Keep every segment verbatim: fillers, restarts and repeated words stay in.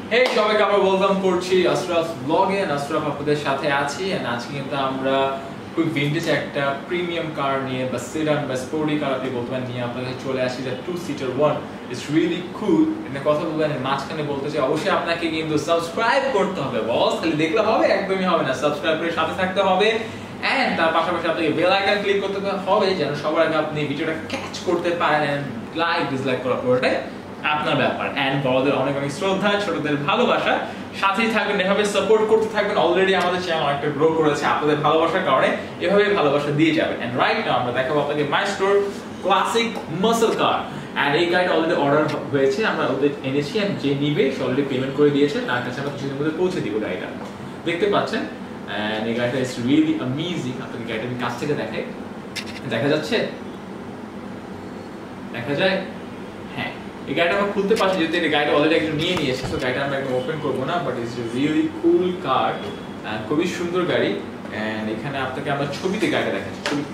Hey সবাইকে আমরা welcome করছি আশরাফ ব্লগে এন্ড আশরাফ আপনাদের সাথে আছি এন্ড আজকে কিন্তু আমরা খুব ভিন্টেজ একটা প্রিমিয়াম কার নিয়ে বা সেডান বা স্পোর্টি কার আপনি বলতে পারেন নিয়ে আপনাদের চলে আসি যে two seater one it's really cool এটা কথা বলবেন মাঝখানে বলতে চাই অবশ্যই আপনাকে কিন্তু সাবস্ক্রাইব করতে হবে বস খালি দেখলে হবে একদমই হবে না সাবস্ক্রাইব করে সাথে থাকতে হবে এন্ড তার পাশাপাশি আপনাকে বেল আইকন ক্লিক করতে হবে যেন সবার আগে আপনি ভিডিওটা ক্যাচ করতে পারেন এন্ড লাইক ডিসলাইক করা পুরোটাই আপনার ব্যাপার এন্ড বড়দের অনেক অনেক শ্রদ্ধা ছোটদের ভালোবাসা সাথেই থাকবেন এভাবে সাপোর্ট করতে থাকবেন অলরেডি আমাদের চ্যানেল অনেকটা গ্রো করেছে আপনাদের ভালোবাসার কারণে এভাবে ভালোবাসা দিয়ে যাবেন এন্ড রাইট নাও আমরা দেখাবো আপনাকে মাইস্টোর ক্লাসিক মাসল কার এন্ড এই গাড়িটা অলরেডি অর্ডার হয়েছে আমরা ওদের এনেছি এন্ড যে নিবে সে অলরেডি পেমেন্ট করে দিয়েছে তার কাছে আমরা কিছুদিনের মধ্যে পৌঁছে দিব গাড়িটা দেখতে পাচ্ছেন এন্ড এই গাড়িটা ইজ রিয়েলি অ্যামেজিং আপনাকে গাড়িটা আমি কাছ থেকে দেখাই দেখা যাচ্ছে দেখা যায় হ্যাঁ এই গাড়িটা আমরা খুলতে পারছি যেহেতু এই গাড়িটা অলরেডি একজন নিয়ে নিয়েছে তো গাড়িটা আমরা একদম ওপেন করবো না but it's really cool car খুবই সুন্দর গাড়ি এন্ড এখানে আপনাকে আমরা ছবিতে গাড়িটা দেখাচ্ছি ছবিতে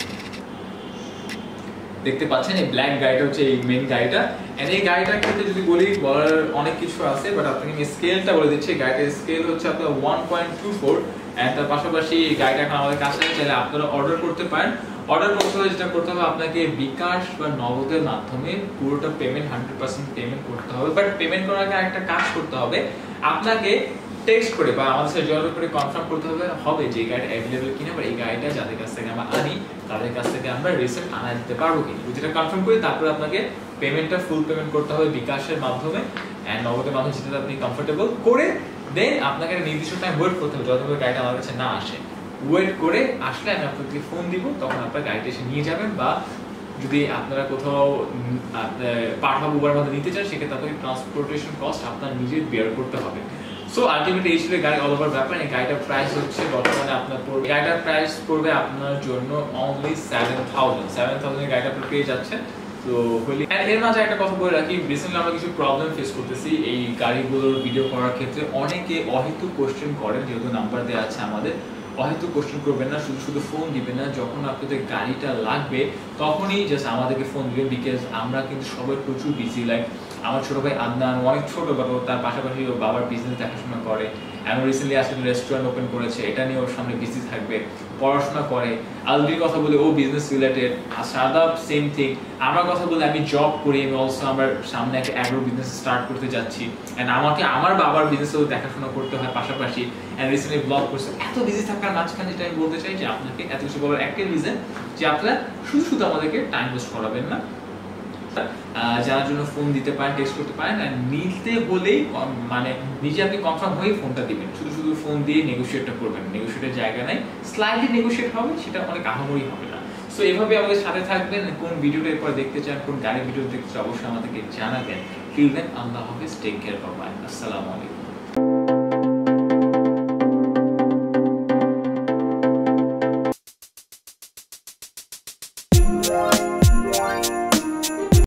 দেখতে পাচ্ছেন এই ব্ল্যাক গাড়িটা হচ্ছে এই মেইন গাড়িটা এন্ড এই গাড়িটার ক্ষেত্রে যদি বলি বলার অনেক কিছু আছে বাট আপনাকে আমি স্কেলটা বলে দিচ্ছি গাড়িটার স্কেল হচ্ছে আপনার one point two four and তার পাশাপাশি এই গাড়িটা এখন আমাদের কাছে চাইলে আপনারা অর্ডার করতে পারেন অর্ডার করতে হলে যেটা করতে হবে আপনাকে বিকাশ বা নগদের মাধ্যমে পুরোটা পেমেন্ট হান্ড্রেড পার্সেন্ট পেমেন্ট করতে হবে বাট পেমেন্ট করার আগে একটা কাজ করতে হবে আপনাকে টেক্সট করে বা আমাদের সাথে যোগাযোগ করে কনফার্ম করতে হবে হবে যে গাড়িটা অ্যাভেলেবল কিনা বা এই গাড়িটা যাদের কাছ থেকে আমরা আনি তাদের কাছ থেকে আমরা রিসিপ্ট আনা দিতে পারবো কিনা যেটা কনফার্ম করে তারপরে আপনাকে পেমেন্টটা ফুল পেমেন্ট করতে হবে বিকাশের মাধ্যমে এন্ড নগদের মাধ্যমে যেটা আপনি কমফোর্টেবল করে দেন আপনাকে নির্দিষ্ট টাইম ওয়েট করতে হবে যতক্ষণ গাড়িটা আমার কাছে না আসে ওয়েট করে আসলে আমি আপনাকে ফোন দিব তখন আপনারা গাড়িটা এসে নিয়ে যাবেন বা যদি আপনারা কোথাও পাঠাবো উবার মধ্যে নিতে চান সেক্ষেত্রে আপনাকে ট্রান্সপোর্টেশন কস্ট আপনার নিজের বেয়ার করতে হবে সো আলটিমেটলি এই ছিল গাড়ি অল ওভার ব্যাপার এই গাড়িটার প্রাইস হচ্ছে বর্তমানে আপনার পড়বে গাড়িটার প্রাইস পড়বে আপনার জন্য only seven thousand seven thousand এর গাড়িটা আপনি পেয়ে যাচ্ছেন তো হলি এন্ড এর মাঝে একটা কথা বলে রাখি রিসেন্টলি আমরা কিছু প্রবলেম ফেস করতেছি এই গাড়িগুলোর ভিডিও করার ক্ষেত্রে অনেকে অহেতুক কোশ্চেন করেন যেহেতু নাম্বার দেওয়া আছে আমাদের অহেতুক কোশ্চেন করবেন না শুধু শুধু ফোন দিবেন না যখন আপনাদের গাড়িটা লাগবে তখনই জাস্ট আমাদেরকে ফোন দিবেন বিকজ আমরা কিন্তু সবাই প্রচুর বিজি লাইক আমার ছোট ভাই আদনান অনেক ছোট বাবা তার পাশাপাশি ও বাবার বিজনেস দেখাশোনা করে এমন রিসেন্টলি আসলে রেস্টুরেন্ট ওপেন করেছে এটা নিয়ে ওর সামনে বিজি থাকবে পড়াশোনা করে আলদির কথা বলে ও business related Shadab same thing আমার কথা বলে আমি জব করি আমি অলসো আমার সামনে একটা অ্যাগ্রো বিজনেস স্টার্ট করতে যাচ্ছি এন্ড আমাকে আমার বাবার বিজনেসও দেখাশোনা করতে হয় পাশাপাশি এন্ড রিসেন্টলি ব্লগ করছে এত বিজি থাকার মাঝখানে যেটা আমি বলতে চাই যে আপনাকে এত কিছু বলার একটা রিজন যে আপনারা শুধু শুধু আমাদেরকে টাইম ওয়েস্ট করাবেন না যার জন্য ফোন দিতে পারেন টেক্সট করতে পারেন আর নিতে বলেই মানে নিজে আপনি কনফার্ম হয়ে ফোনটা দিবেন শুধু শুধু ফোন দিয়ে নেগোশিয়েটটা করবেন নেগোশিয়েটের জায়গা নাই স্লাইডলি নেগোশিয়েট হবে সেটা অনেক আহামরি হবে না সো এভাবে আমাদের সাথে থাকবেন কোন ভিডিওটা এরপর দেখতে চান কোন গাড়ির ভিডিও দেখতে চান অবশ্যই আমাদেরকে জানাবেন টিল দেন আল্লাহ হাফেজ টেক কেয়ার বাই আসসালামু আলাইকুম